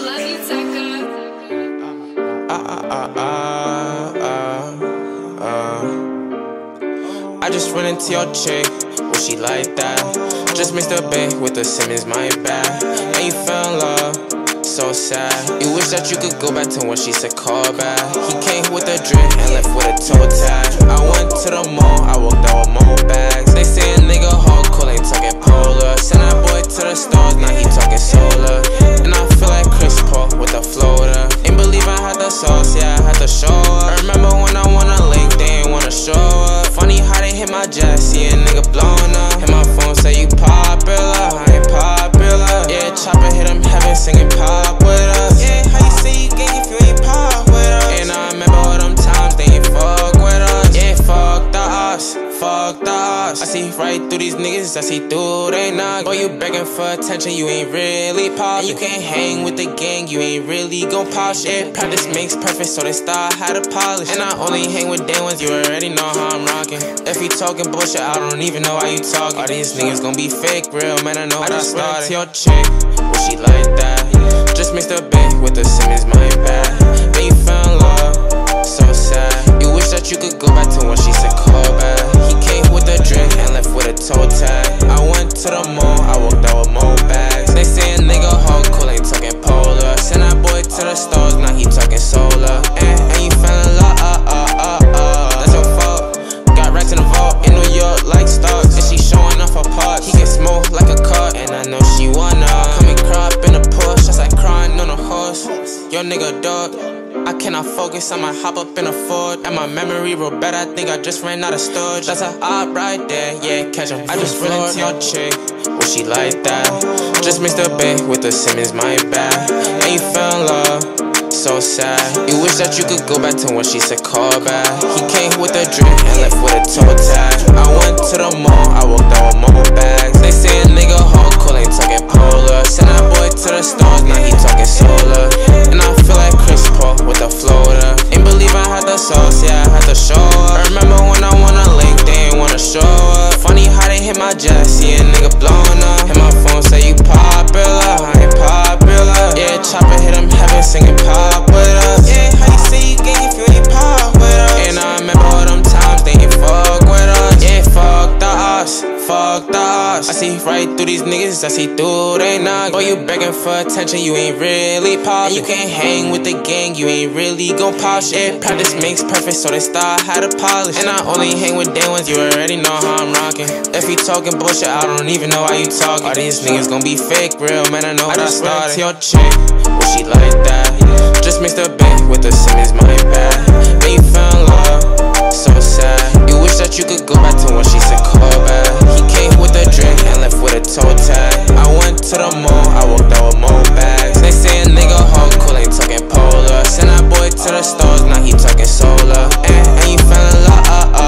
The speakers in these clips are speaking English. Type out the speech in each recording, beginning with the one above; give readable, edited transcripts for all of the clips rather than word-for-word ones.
love you, Tucker. I just run into your chick, well she like that. Just mixed a bit with the Simmons, my bad. And you fell in love, so sad. You wish that you could go back to when she said call back. He came with a drink and left with a toe tag. I went to the mall, I walked out with more bags. They say a nigga hardcore ain't talking polar. Send that boy to the stars, now he talking solar. And I feel like Chris Paul with a floater. Ain't believe I had the sauce, yeah I had to show up. I remember when I wanna link, they ain't wanna show up. Funny how they hit my jet, see a nigga blowing up. Hit my phone, say you popular, I ain't popular. Yeah, chopper hit him heaven, singing pop with us. Yeah, how you say you gang if you ain't pop with us? And I remember all them times they ain't fuck with us. Yeah, fuck the us, fuck the us. I see right through these niggas, I see through they knock. Boy, you begging for attention, you ain't really pop. You can't hang with the gang, you ain't really gon' pop shit. Practice makes perfect, so they start how to polish. And I only hang with day ones, you already know how I'm rocking. If you talking bullshit, I don't even know how you talking. All these niggas gon' be fake, real man, I know what I started. To your chick, well she like that. Just mixed a bit with the Simmons, my bad. Then you fell in love, so sad. You wish that you could go back to when she said call back. He came with a drink and left with a toe tag. I went to the mall, I walked out with more bags. They say a nigga hardcore ain't talking polar. Send that boy to the stars, now he talking solar. And you fell in love, that's your fault. Got racks in the vault in New York like stars. And she showing off her parts. He get smoked like a car, and I know she wanna come and crop in a Porsche, just like crying on a horse. Yo nigga dog, I cannot focus, I might hop up in a Ford. And my memory real bad, I think I just ran out of storage. That's a op right there, yeah, catch him. I just ran into your chick, well she like that. Just mixed a bit with the Simmons, my bad. And you fell in love, so sad. You wish that you could go back to when she said call back. He came with a drink and left with a toe tag. I went to the mall, I walked out with more bags. They say a nigga hardcore ain't talking polar. Send that boy to the stars, now he talking solar. And I feel like Chris Paul with a floater. Ain't believe I had the sauce, yeah I had to show up. I remember when I wanna link, they ain't wanna show up. Funny how they hit my jet, see a nigga blowing up. Hit my phone, say you popular, I ain't popular. Yeah, chopper hit him heaven, singing pop with us. Yeah, how you say you gang if you ain't pop with us? And I remember all them times they ain't fuck with us. Yeah, fuck the us, fuck the us. I see right through these niggas, I see through they knock. Boy, you begging for attention, you ain't really pop. You can't hang with the gang, you ain't really gon' pop shit. Practice makes perfect, so they start how to polish. And I only hang with day ones, you already know how I'm rocking. If you talking bullshit, I don't even know how you talking. All these niggas gon' be fake, real man, I know what I started. To your chick, well she like that. Just mixed a bit with the Simmons, my bad. Then you fell in love, so sad. You wish that you could go back to when she said call back. He came with a drink and left with a toe tag. I went to the mall, I walked out with more bags. They say a nigga hardcore ain't talking polar. Send that boy to the stars, now he talking solar. And you fell in love,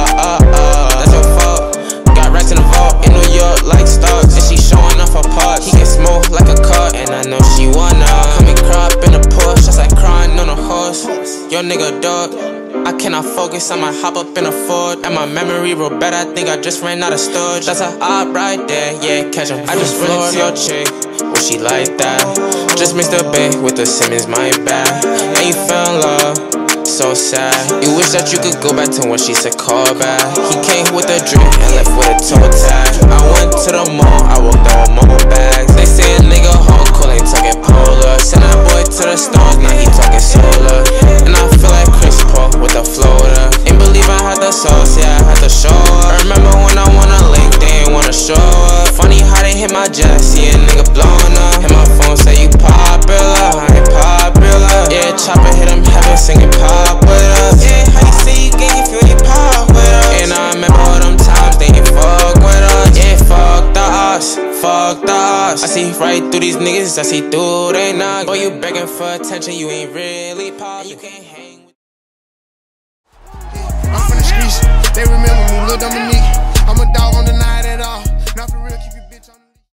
that's your fault. Got racks in the vault in New York like stars. And she showing off her parts. He get smoked like a car, and I know she wanna come and crop in a Porsche, just like crying on a horse. Yo nigga dog, I cannot focus, I might hop up in a Ford. And my memory real bad, I think I just ran out of storage. That's a op right there, yeah, catch him. I just ran into your chick, well she like that. Just mixed a bit with the Simmons, my bad. And you fell in love, so sad. You wish that you could go back to when she said call back. He came with a drink and left with a toe tag. I went to the mall, I walked out with more bags. They say a nigga hardcore ain't talking polar. Send that boy to the stars, now he talking solar. And I feel like Chris Paul with a floater. Ain't believe I had the sauce, yeah I had to show up. I remember when I wanna link, they ain't wanna show up. Funny how they hit my jet, see a nigga blowing up. Hit my phone, say you popular, I ain't popular. Yeah, chopper hit him heaven, singing pop with us. Yeah, how you say you gang if you ain't pop with us? And I remember all them times they ain't fuck with us. Yeah, fuck the us, fuck the us. I see right through these niggas, I see through they knock. Boy, you begging for attention, you ain't really pop. You can't hang with. I'm from the streets, they remember me, Lil Dominique.